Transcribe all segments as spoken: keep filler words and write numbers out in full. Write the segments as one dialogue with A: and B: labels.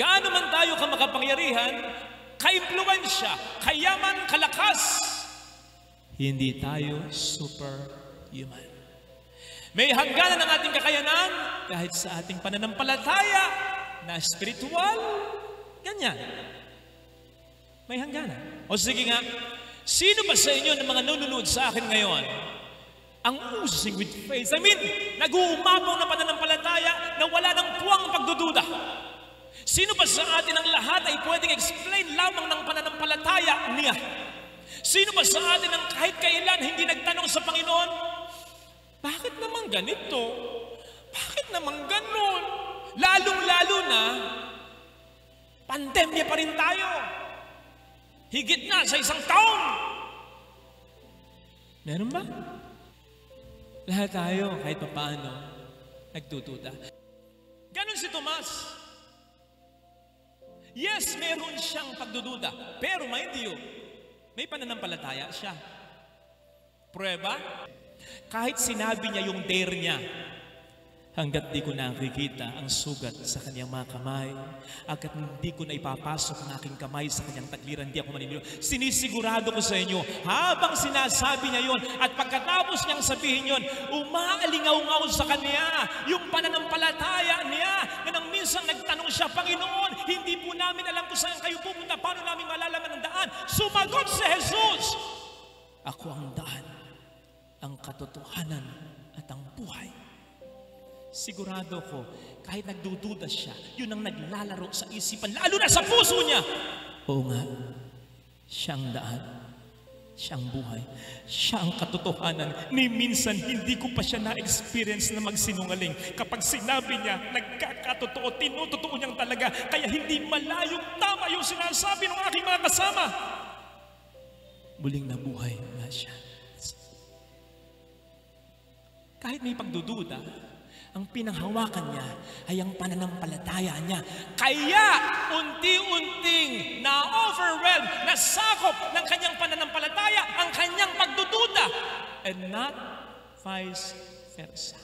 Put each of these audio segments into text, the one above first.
A: gaano man tayo kamakapangyarihan, ka-impluensya, kayaman, kalakas, hindi tayo superhuman. May hangganan ng ating kakayanan kahit sa ating pananampalataya na spiritual, ganyan. May hangganan. O sige nga, sino ba sa inyo ng mga nanonood sa akin ngayon ang oozing with faith? I mean, nag-uumapaw na pananampalataya na wala ng puwang pagdududa. Sino ba sa atin ang lahat ay pwedeng explain lamang ng pananampalataya niya? Sino ba sa atin ang kahit kailan hindi nagtanong sa Panginoon, bakit naman ganito? Bakit naman ganon? Lalong-lalo na, pandemya pa rin tayo. Higit na sa isang taon. Meron ba? Lahat tayo, kahit pa paano, nagtututa. Ganon si Tomas. Yes, meron siyang pagdududa. Pero mind you, may pananampalataya siya. Prueba? Kahit sinabi niya yung dare niya, hanggat di ko nakikita ang sugat sa kanyang mga kamay, hanggat hindi ko na ipapasok ang aking kamay sa kanyang tagliran, di ako maniniwala. Sinisigurado ko sa inyo, habang sinasabi niya yon at pagkatapos niyang sabihin yon, umaalingaw-ngaw sa kanya yung pananampalataya niya na nang minsan nagtanong siya, Panginoon, hindi po namin alam kung saan kayo pupunta, paano namin malalaman ang daan? Sumagot si Jesus, ako ang daan, ang katotohanan at ang buhay. Sigurado ko, kahit nagdududa siya, yun ang naglalaro sa isipan, lalo na sa puso niya. Oo nga, siyang daan, siyang buhay, siya ang katotohanan. Ni minsan, hindi ko pa siya na-experience na magsinungaling. Kapag sinabi niya, nagkakatotoo, tinutotoo niyang talaga, kaya hindi malayong tama yung sinasabi ng aking mga kasama. Muling nabuhay nga siya. Kahit may pagdududa, ang pinanghawakan niya ay ang pananampalataya niya. Kaya unti-unting na-overwhelm, nasakop ng kanyang pananampalataya ang kanyang pagdududa, and not vice versa.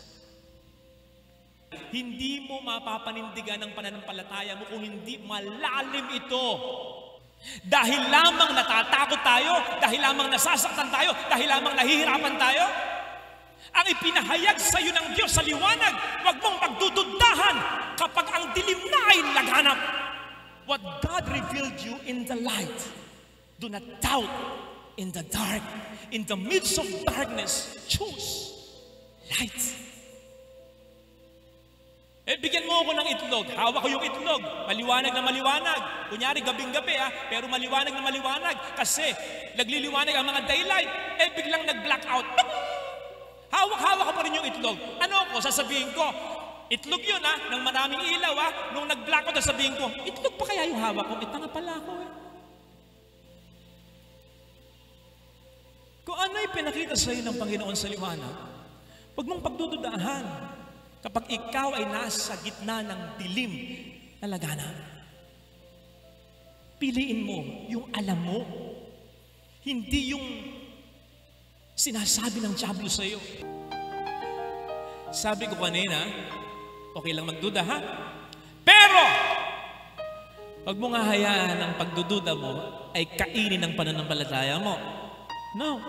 A: Hindi mo mapapanindigan ang pananampalataya mo kung hindi malalim ito. Dahil lamang natatakot tayo, dahil lamang nasasaktan tayo, dahil lamang nahihirapan tayo, ang ipinahayag sa iyo ng Diyos sa liwanag, huwag mong pagdududahan kapag ang dilim na ay laganap. What God revealed you in the light, do not doubt in the dark. In the midst of darkness, choose light. Eh, bigyan mo ako ng itlog. Hawak ko yung itlog. Maliwanag na maliwanag. Kunyari, gabing-gabi ha, pero maliwanag na maliwanag. Kasi nagliliwanag ang mga daylight. Eh, biglang nag-blackout. Hawak-hawak ko pa rin yung itlog. Ano ko? Sasabihin ko, itlog yun ha, ng maraming ilaw ha. Nung nag-blackout, sasabihin ko, itlog pa kaya yung hawak ko? Ita nga pala ako eh. Kung ano'y pinakita sa iyo ng Panginoon sa liwanag, huwag mong pagdududahan kapag ikaw ay nasa gitna ng dilim na laganap. Piliin mo yung alam mo, hindi yung sinasabi ng diablo sa iyo. Sabi ko kanina, okay lang magduda ha? Pero, wag mo nga hayaan ang pagdududa mo ay kainin ng pananampalataya mo. No.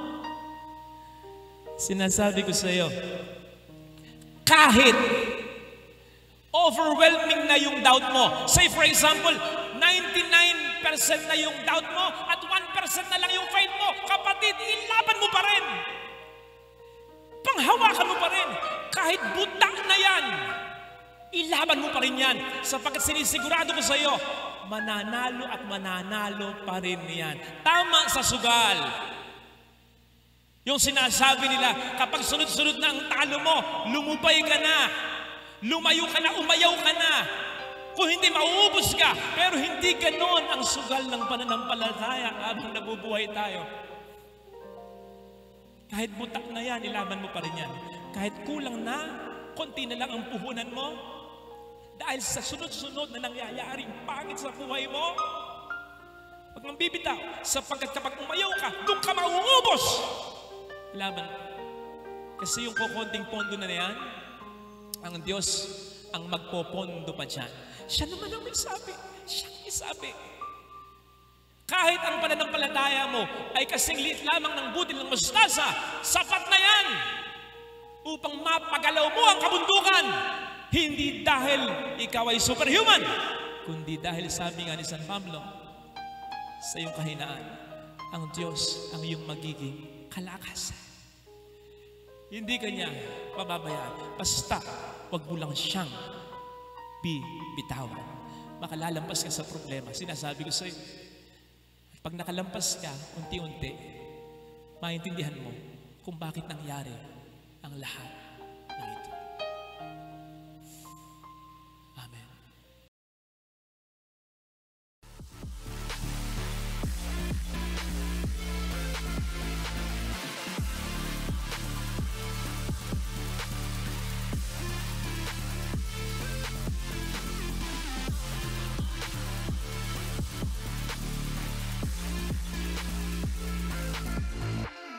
A: Sinasabi ko sa iyo, kahit overwhelming na yung doubt mo, say for example, ninety-nine percent na yung doubt mo at one percent na lang yung faith mo, kapatid, ilaban mo pa rin. Panghawakan mo pa rin. Kahit butak na yan, ilaban mo pa rin yan. Sapagkat sinisigurado ko sa iyo, mananalo at mananalo pa rin yan. Tama sa sugal. Yung sinasabi nila, kapag sunod-sunod na ang talo mo, lumubay ka na, lumayo ka na, umayaw ka na. Kung hindi, mauubos ka. Pero hindi ganon ang sugal ng pananampalataya habang nabubuhay tayo. Kahit butak na yan, ilaban mo pa rin yan. Kahit kulang na, konti na lang ang puhunan mo, dahil sa sunod-sunod na nangyayaring pangit sa buhay mo, pag mambibitaw, sapagkat kapag umayaw ka, doon ka mauubos. Laban. Kasi yung kukonting pondo na yan, ang Diyos ang magpopondo pa dyan. Siya naman ang may sabi. Siya ang may sabi. Kahit ang pananampalataya mo ay kasing liit lamang ng butil ng mustasa, sapat na yan upang mapagalaw mo ang kabundukan. Hindi dahil ikaw ay superhuman, kundi dahil sabi nga ni San Pablo, sa iyong kahinaan, ang Diyos ang iyong magiging kalakasan. Hindi kanya pababayaan. Basta, wag mo lang siyang bibitawan. Makalalampas ka sa problema. Sinasabi ko sa iyo, pag nakalampas ka, unti-unti, maintindihan mo kung bakit nangyari ang lahat ng ito. Amen.